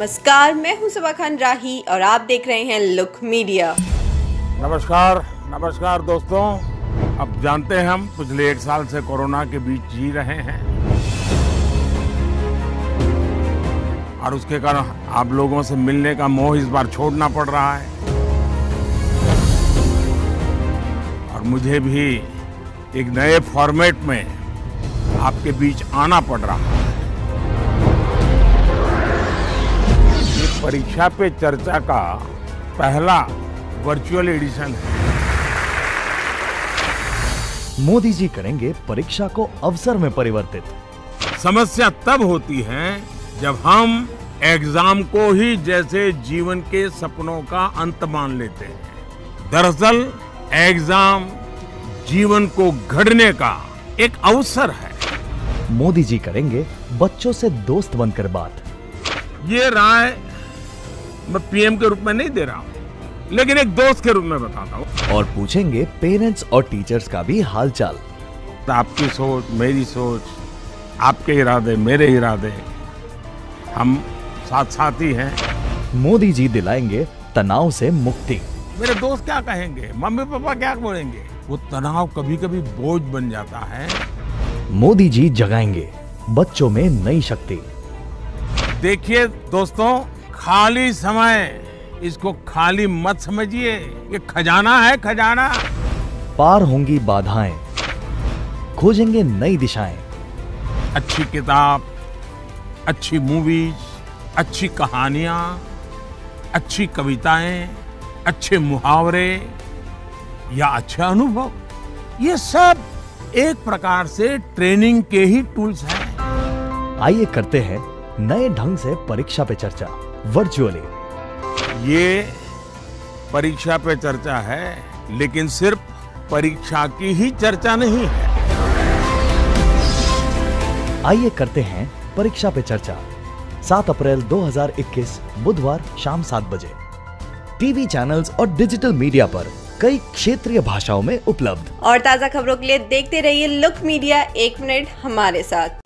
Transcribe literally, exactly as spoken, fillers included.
नमस्कार, मैं हूं सबा खान राही और आप देख रहे हैं लुक मीडिया। नमस्कार नमस्कार दोस्तों, अब जानते हैं हम पिछले एक साल से कोरोना के बीच जी रहे हैं और उसके कारण आप लोगों से मिलने का मोह इस बार छोड़ना पड़ रहा है और मुझे भी एक नए फॉर्मेट में आपके बीच आना पड़ रहा है। ये परीक्षा पे चर्चा का पहला वर्चुअल एडिशन है। मोदी जी करेंगे परीक्षा को अवसर में परिवर्तित। समस्या तब होती है जब हम एग्जाम को ही जैसे जीवन के सपनों का अंत मान लेते हैं। दरअसल एग्जाम जीवन को गढ़ने का एक अवसर है। मोदी जी करेंगे बच्चों से दोस्त बनकर बात। ये राय मैं पीएम के रूप में नहीं दे रहा हूं, लेकिन एक दोस्त के रूप में बताता हूं। और पूछेंगे पेरेंट्स और टीचर्स का भी हालचाल। आपकी सोच, मेरी सोच, आपके इरादे, मेरे इरादे, हम साथ साथी हैं। मोदी जी दिलाएंगे तनाव से मुक्ति। मेरे दोस्त क्या कहेंगे, मम्मी पापा क्या बोलेंगे, वो तनाव कभी कभी बोझ बन जाता है। मोदी जी जगाएंगे बच्चों में नई शक्ति। देखिए दोस्तों, खाली समय इसको खाली मत समझिए, ये खजाना है, खजाना। पार होंगी बाधाएं, खोजेंगे नई दिशाएं। अच्छी किताब, अच्छी मूवीज, अच्छी कहानियां, अच्छी कविताएं, अच्छे मुहावरे या अच्छे अनुभव, ये सब एक प्रकार से ट्रेनिंग के ही टूल्स हैं। आइए करते हैं नए ढंग से परीक्षा पे चर्चा वर्चुअली। ये परीक्षा पे चर्चा है, लेकिन सिर्फ परीक्षा की ही चर्चा नहीं है। आइए करते हैं परीक्षा पे चर्चा। सात अप्रैल दो हज़ार इक्कीस बुधवार शाम सात बजे टीवी चैनल्स और डिजिटल मीडिया पर कई क्षेत्रीय भाषाओं में उपलब्ध। और ताजा खबरों के लिए देखते रहिए लुक मीडिया। एक मिनट हमारे साथ।